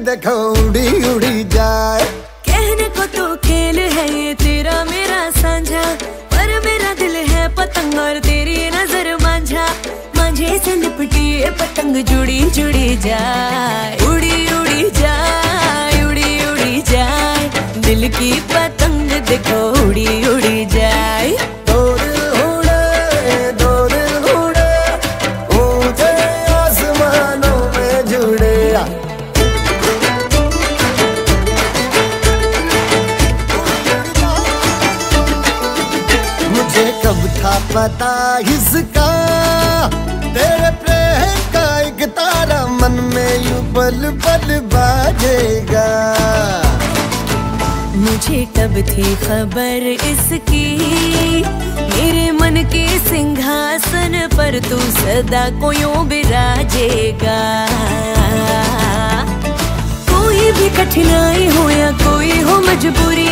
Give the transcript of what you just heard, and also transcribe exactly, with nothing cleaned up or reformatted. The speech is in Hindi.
देखो उड़ी उड़ी जाए। कहने को तो खेल है ये तेरा मेरा साझा, पर मेरा दिल है पतंग और तेरी नजर मांझा। मांझे से लिपटी ये पतंग जुड़ी जुड़ी जाए, उड़ी उड़ी जाए, उड़ी उड़ी जाए। दिल की पतंग देखो उड़ी उड़ी जाए। दो दिल उड़े, दो दिल उड़े, ऊंचे आसमानों में जुड़े। मुझे कब था पता इसका, तेरे प्रेम का एक तारा मन में यूं पल पल बाजेगा। मुझे कब थी खबर इसकी, मेरे मन के सिंहासन पर तू सदा को यूं बिराजेगा। कोई भी कठिनाई हो या कोई हो मजबूरी,